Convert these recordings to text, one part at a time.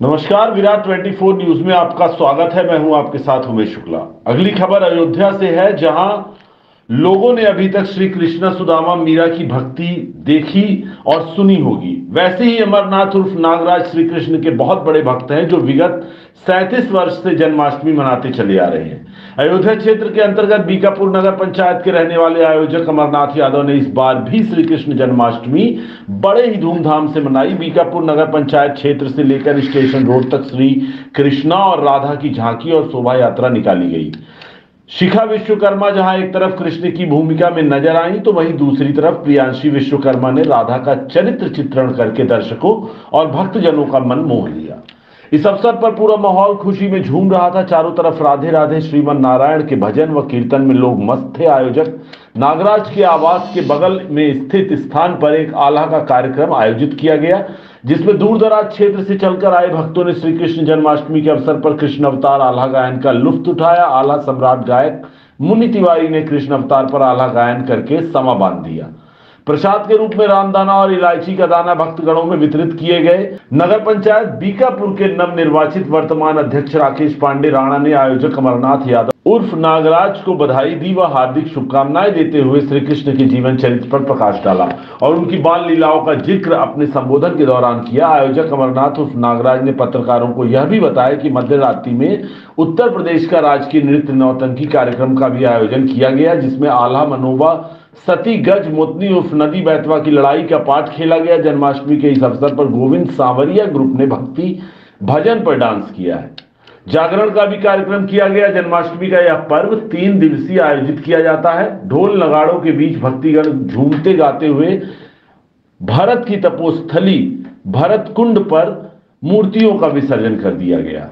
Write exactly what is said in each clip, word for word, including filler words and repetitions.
नमस्कार, विराट चौबीस न्यूज में आपका स्वागत है। मैं हूं आपके साथ उमेश शुक्ला। अगली खबर अयोध्या से है, जहां लोगों ने अभी तक श्री कृष्ण सुदामा मीरा की भक्ति देखी और सुनी होगी। वैसे ही अमरनाथ उर्फ नागराज श्री कृष्ण के बहुत बड़े भक्त हैं, जो विगत सैंतीस वर्ष से जन्माष्टमी मनाते चले आ रहे हैं। अयोध्या क्षेत्र के अंतर्गत बीकापुर नगर पंचायत के रहने वाले आयोजक अमरनाथ यादव ने इस बार भी श्री कृष्ण जन्माष्टमी बड़े ही धूमधाम से मनाई। बीकापुर नगर पंचायत क्षेत्र से लेकर स्टेशन रोड तक श्री कृष्णा और राधा की झांकी और शोभा यात्रा निकाली गई। शिखा विश्वकर्मा जहां एक तरफ कृष्ण की भूमिका में नजर आई, तो वहीं दूसरी तरफ प्रियांशी विश्वकर्मा ने राधा का चरित्र चित्रण करके दर्शकों और भक्तजनों का मन मोह लिया। इस अवसर पर पूरा माहौल खुशी में झूम रहा था। चारों तरफ राधे राधे श्रीमन नारायण के भजन व कीर्तन में लोग मस्त थे। आयोजक नागराज के आवास के बगल में स्थित स्थान पर एक आल्हा का कार्यक्रम आयोजित किया गया, जिसमें दूर दराज क्षेत्र से चलकर आए भक्तों ने श्री कृष्ण जन्माष्टमी के अवसर पर कृष्ण अवतार आल्हा गायन का लुत्फ उठाया। आल्हा सम्राट गायक मुनि तिवारी ने कृष्ण अवतार पर आल्हा गायन करके समा बांध दिया। प्रसाद के रूप में रामदाना और इलायची का दाना भक्तगणों में वितरित किए गए। नगर पंचायत बीकापुर के नवनिर्वाचित वर्तमान अध्यक्ष राकेश पांडे राणा ने आयोजक अमरनाथ यादव उर्फ नागराज को बधाई दी व हार्दिक शुभकामनाएं देते हुए श्री कृष्ण के जीवन चरित्र पर प्रकाश डाला और उनकी बाल लीलाओं का जिक्र अपने संबोधन के दौरान किया। आयोजक अमरनाथ उर्फ नागराज ने पत्रकारों को यह भी बताया कि मध्य रात्रि में उत्तर प्रदेश का राजकीय नृत्य नौटंकी कार्यक्रम का भी आयोजन किया गया, जिसमें आल्हा मनोबा सती गज मोतनी उर्फ नदी बैतवा की लड़ाई का पाठ खेला गया। जन्माष्टमी के इस अवसर पर गोविंद सांवरिया ग्रुप ने भक्ति भजन पर डांस किया है। जागरण का भी कार्यक्रम किया गया। जन्माष्टमी का यह पर्व तीन दिवसीय आयोजित किया जाता है। ढोल नगाड़ों के बीच भक्तिगण झूमते गाते हुए भरत की तपोस्थली भरत कुंड पर मूर्तियों का विसर्जन कर दिया गया।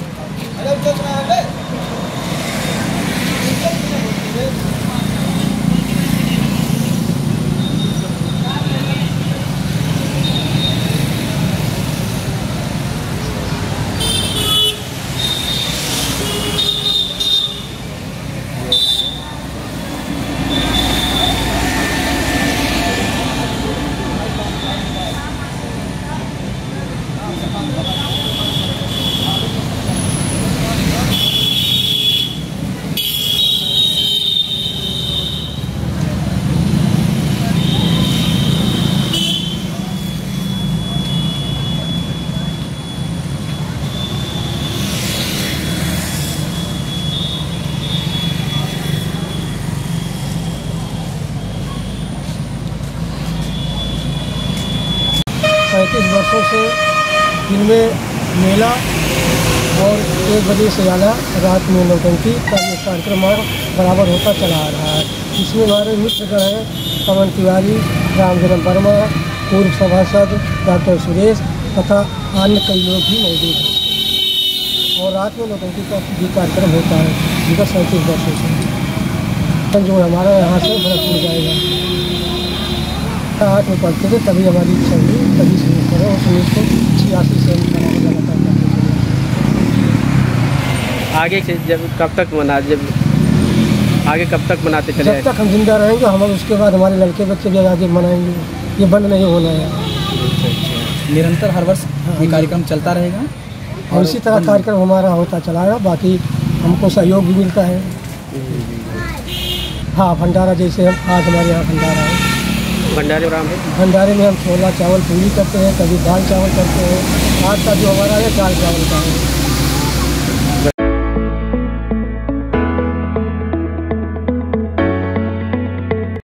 पैंतीस वर्षों से दिन में मेला और एक बजे से ज़्यादा रात में नौटंकी का ये कार्यक्रम बराबर होता चला आ रहा है। इसमें हमारे मित्रगण हैं पवन तिवारी, रामजन्म वर्मा, पूर्व सभासद डॉक्टर सुरेश तथा अन्य कई लोग भी मौजूद हैं। और रात में नौटंकी का भी कार्यक्रम होता है विगत सैंतीस वर्षों से, जो हमारा यहाँ से भरतपुर जाएगा। आठ में पढ़ते थे, तभी हमारी इच्छा हुई, तभी शुरू करो और उन्नीस सौ छियासी से आगे से जब कब तक मना जब आगे कब तक मनाते चले? जब तक हम जिंदा रहेंगे हम, उसके बाद हमारे लड़के बच्चे भी आगे मनाएंगे। ये बंद नहीं होना है। निरंतर हर वर्ष ये कार्यक्रम चलता रहेगा और इसी तरह कार्यक्रम हमारा होता चलाएगा। बाकी हमको सहयोग भी मिलता है। हाँ, भंडारा जैसे हम आज हमारे यहाँ भंडारा है। भंडारे राम है। भंडारे में हम छोला चावल पूरी करते हैं, कभी दाल चावल करते हैं। आज का जो हमारा है दाल चावल का है।